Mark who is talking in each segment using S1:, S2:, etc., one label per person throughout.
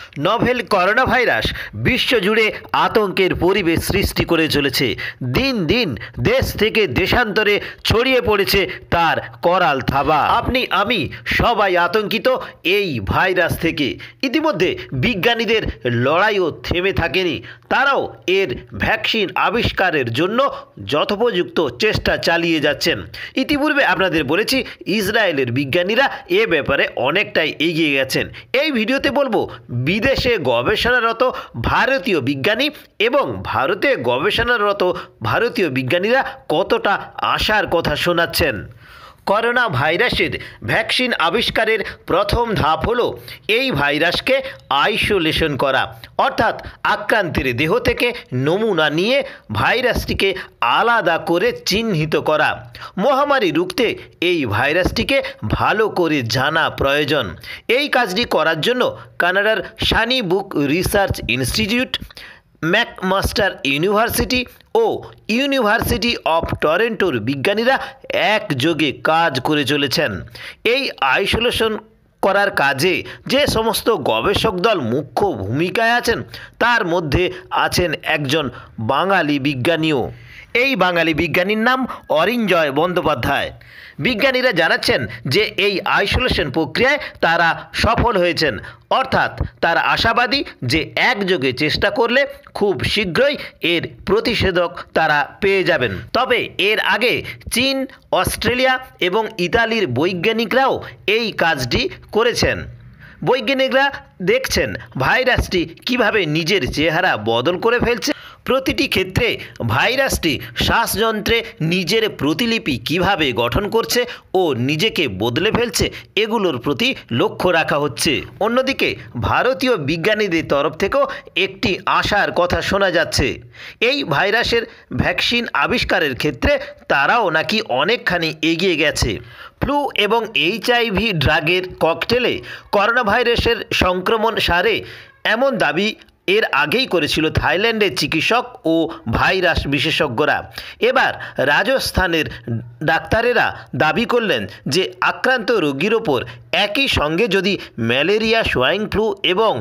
S1: Novel corona virus বিশ্বজুড়ে আতঙ্কের পরিবেশ সৃষ্টি করে চলেছে। দিন দিন দেশ থেকে দেশান্তরে ছড়িয়ে পড়েছে তার করাল থাবা। আপনি আমি সবাই আতঙ্কিত এই ভাইরাস থেকে। ইতিমধ্যে বিজ্ঞানীদের লড়াইও থেমে থাকেনি, তারাও এর ভ্যাকসিন আবিষ্কারের জন্য যথোপযুক্ত চেষ্টা চালিয়ে যাচ্ছেন। ইতিপূর্বে আপনাদের বলেছি ইসরায়েলের বিজ্ঞানীরা এ ব্যাপারে অনেকটাই এগিয়ে গেছেন। এই ভিডিওতে বলবো বিদেশে গবেষণারত ভারতীয় বিজ্ঞানী এবং ভারতে গবেষণারত ভারতীয় বিজ্ঞানীরা কতটা আশার কথা শোনাচ্ছেন। করোনা ভাইরাসের ভ্যাকসিন আবিষ্কারের প্রথম ধাপ হলো এই ভাইরাসকে আইসোলেশন করা, অর্থাৎ আক্রান্তের দেহ থেকে নমুনা নিয়ে ভাইরাসটিকে আলাদা করে চিহ্নিত করা। মহামারী রুখতে এই ভাইরাসটিকে ভালো করে জানা প্রয়োজন। এই কাজটি করার জন্য কানাডার Sunnybrook research institute, McMaster university ও ইউনিভার্সিটি অফ টরন্টোর বিজ্ঞানীরা একযোগে কাজ করে চলেছেন। এই আইসোলেশন করার কাজে যে সমস্ত গবেষক দল মুখ্য ভূমিকায় আছেন তার মধ্যে আছেন একজন বাঙালি বিজ্ঞানীও। এই বাঙালি বিজ্ঞানীর নাম অরিঞ্জয় বন্দ্যোপাধ্যায়। বিজ্ঞানীরা জানাচ্ছেন যে এই আইসোলেশন প্রক্রিয়ায় তারা সফল হয়েছেন, অর্থাৎ তারা আশাবাদী যে একযোগে চেষ্টা করলে খুব শীঘ্রই এর প্রতিষেধক তারা পেয়ে যাবেন। তবে এর আগে চীন, অস্ট্রেলিয়া এবং ইতালির বৈজ্ঞানিকরাও এই কাজটি করেছেন। বৈজ্ঞানিকরা দেখছেন ভাইরাসটি কিভাবে নিজের চেহারা বদল করে ফেলছে। প্রতিটি ক্ষেত্রে ভাইরাসটি শ্বাসযন্ত্রে নিজের প্রতিলিপি কিভাবে গঠন করছে ও নিজেকে বদলে ফেলছে, এগুলোর প্রতি লক্ষ্য রাখা হচ্ছে। অন্যদিকে ভারতীয় বিজ্ঞানীদের তরফ থেকেও একটি আশার কথা শোনা যাচ্ছে। এই ভাইরাসের ভ্যাকসিন আবিষ্কারের ক্ষেত্রে তারাও নাকি অনেকখানি এগিয়ে গেছে। ফ্লু এবং HIV ড্রাগের ককটেলে করোনা ভাইরাসের সংক্রমণ সারে, এমন দাবি এর আগেই করেছিল থাইল্যান্ডের চিকিৎসক ও ভাইরাস বিশেষজ্ঞরা। এবার রাজস্থানের ডাক্তারেরা দাবি করলেন যে আক্রান্ত রোগীর ওপর একই সঙ্গে যদি ম্যালেরিয়া, সোয়াইন ফ্লু এবং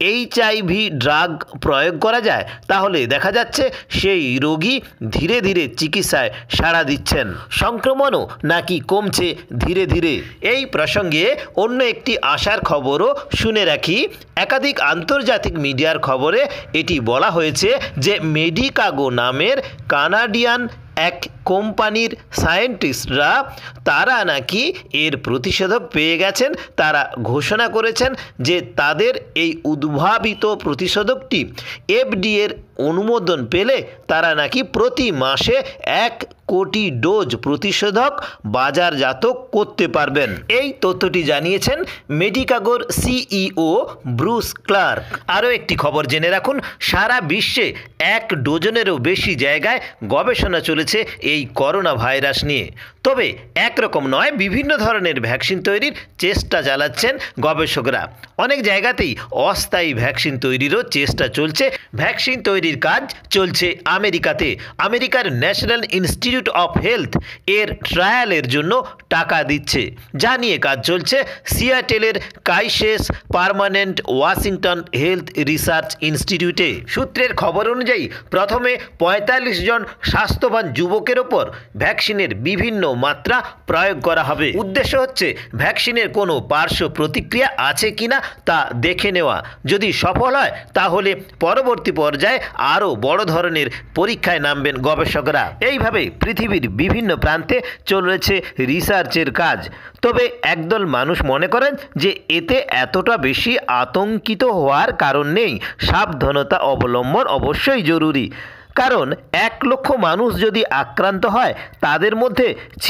S1: HIV ড্রাগ প্রয়োগ করা যায় তাহলে দেখা যাচ্ছে সেই রোগী ধীরে ধীরে চিকিৎসায় সাড়া দিচ্ছেন, সংক্রমণও নাকি কমছে ধীরে ধীরে। এই প্রসঙ্গে অন্য একটি আশার খবরও শুনে রাখি। একাধিক আন্তর্জাতিক মিডিয়ার খবরে এটি বলা হয়েছে যে মেডিকাগো নামের কানাডিয়ান এক কোম্পানির সায়েন্টিস্টরা তারা নাকি এর প্রতিষেধক পেয়ে গেছেন। তারা ঘোষণা করেছেন যে তাদের এই উদ্ভাবিত প্রতিষেধকটি FDA-র অনুমোদন পেলে তারা নাকি প্রতি মাসে 1 কোটি ডোজ প্রতিষেধক বাজারজাত করতে পারবেন। এই তথ্যটি জানিয়েছেন মেডিকাগোর CEO ব্রুস ক্লার্ক। আরও একটি খবর জেনে রাখুন, সারা বিশ্বে 1 ডজনেরও বেশি জায়গায় গবেষণা চলেছে এই করোনা ভাইরাস নিয়ে। তবে একরকম নয়, বিভিন্ন ধরনের ভ্যাকসিন তৈরির চেষ্টা চালাচ্ছেন গবেষকরা। অনেক জায়গাতেই অস্থায়ী ভ্যাকসিন তৈরিরও চেষ্টা চলছে। ভ্যাকসিন তৈরির কাজ চলছে আমেরিকাতে। আমেরিকার ন্যাশনাল ইনস্টিটিউট অফ হেলথ এর ট্রায়ালের জন্য টাকা দিচ্ছে। যা নিয়ে কাজ চলছে সিয়াটেলের Kaiser permanente Washington health research ইনস্টিটিউটে। সূত্রের খবর অনুযায়ী প্রথমে 45 জন স্বাস্থ্যবান যুবকের ওপর ভ্যাকসিনের বিভিন্ন মাত্রা প্রয়োগ করা হবে। উদ্দেশ্য হচ্ছে ভ্যাকসিনের কোনো পার্শ্ব প্রতিক্রিয়া আছে কিনা তা দেখে নেওয়া। যদি সফল হয় তাহলে পরবর্তী পর্যায়ে আরও বড় ধরনের পরীক্ষায় নামবেন গবেষকরা। এইভাবে পৃথিবীর বিভিন্ন প্রান্তে চলেছে রিসার্চের কাজ। তবে একদল মানুষ মনে করেন যে এতে এতটা বেশি আতঙ্কিত হওয়ার কারণ নেই। সাবধানতা অবলম্বন অবশ্যই জরুরি, কারণ 1 লক্ষ মানুষ যদি আক্রান্ত হয় তাদের মধ্যে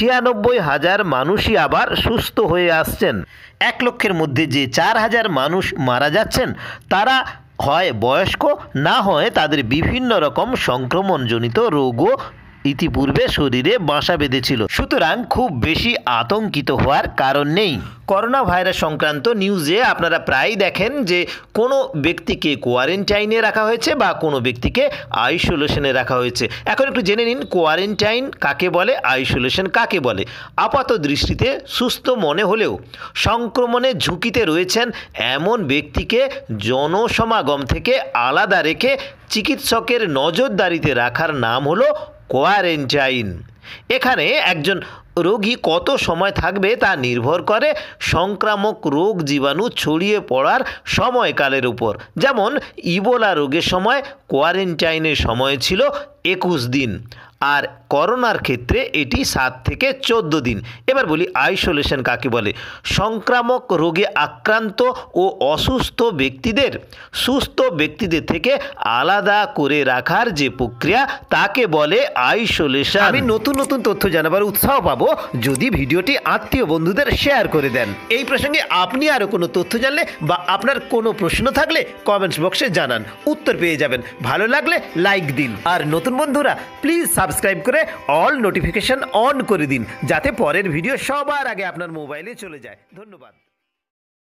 S1: 96,000 মানুষই আবার সুস্থ হয়ে আসছেন। 1 লক্ষের মধ্যে যে 4,000 মানুষ মারা যাচ্ছেন তারা হয় বয়স্ক, না হয় তাদের বিভিন্ন রকম সংক্রমণজনিত রোগও ইতিপূর্বে শরীরে বাসা বেঁধেছিল, সুতরাং খুব বেশি আতঙ্কিত হওয়ার কারণ নেই। করোনা ভাইরাস সংক্রান্ত নিউজে আপনারা প্রায়ই দেখেন যে কোনো ব্যক্তিকে কোয়ারেন্টাইনে রাখা হয়েছে বা কোনো ব্যক্তিকে আইসোলেশনে রাখা হয়েছে। এখন একটু জেনে নিন কোয়ারেন্টাইন কাকে বলে, আইসোলেশন কাকে বলে। আপাত দৃষ্টিতে সুস্থ মনে হলেও সংক্রমণের ঝুঁকিতে রয়েছেন এমন ব্যক্তিকে জনসমাগম থেকে আলাদা রেখে চিকিৎসকের নজরদারিতে রাখার নাম হলো কোয়ারেন্টাইন। এখানে একজন রোগী কত সময় থাকবে তা নির্ভর করে সংক্রামক রোগ জীবাণু ছড়িয়ে পড়ার সময়কালের উপর। যেমন ইবোলা রোগের সময় কোয়ারেন্টাইনের সময় ছিল 21 দিন, আর করোনার ক্ষেত্রে এটি 7 থেকে 14 দিন। এবার বলি আইসোলেশন কাকে বলে। সংক্রামক রোগে আক্রান্ত ও অসুস্থ ব্যক্তিদের সুস্থ ব্যক্তিদের থেকে আলাদা করে রাখার যে প্রক্রিয়া তাকে বলে আইসোলেশন। আমি নতুন নতুন তথ্য জানাবার উৎসাহ পাবো যদি ভিডিওটি আত্মীয় বন্ধুদের শেয়ার করে দেন। এই প্রসঙ্গে আপনি আরও কোনো তথ্য জানলে বা আপনার কোনো প্রশ্ন থাকলে কমেন্টস বক্সে জানান, উত্তর পেয়ে যাবেন। ভালো লাগলে লাইক দিন, আর নতুন বন্ধুরা প্লিজ সাবস্ক্রাইব করে অল নোটিফিকেশন অন করে দিন যাতে পরের ভিডিও সবার আগে আপনার মোবাইলে চলে যায়। ধন্যবাদ।